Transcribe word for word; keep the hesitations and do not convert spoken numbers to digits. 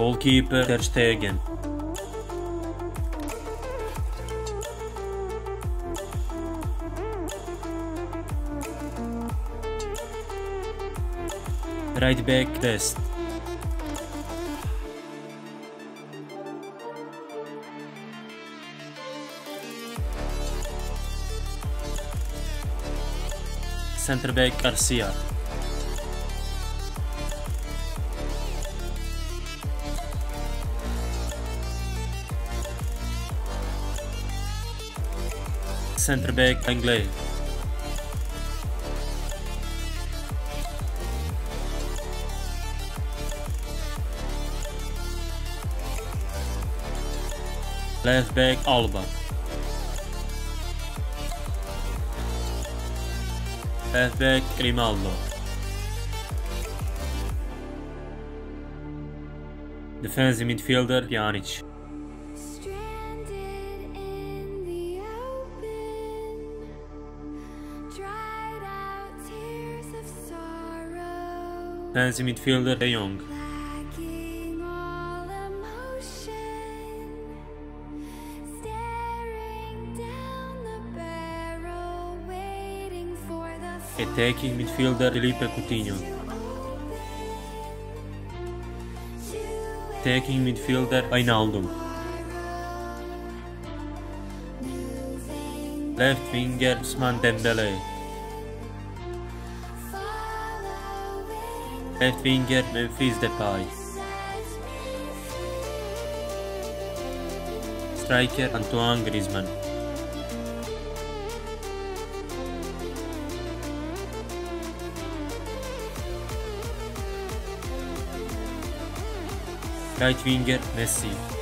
Goalkeeper Ter Stegen. Right back Dest. Center back Garcia. Center back Anglais. Left back Alba. Left back Grimaldo. Defensive midfielder Pjanic. Defensive midfielder De Jong. Attacking midfielder Felipe Coutinho. Attacking midfielder Wijnaldum. Left winger Ousmane Dembélé. Left winger Memphis Depay. Striker Antoine Griezmann. Right winger Messi.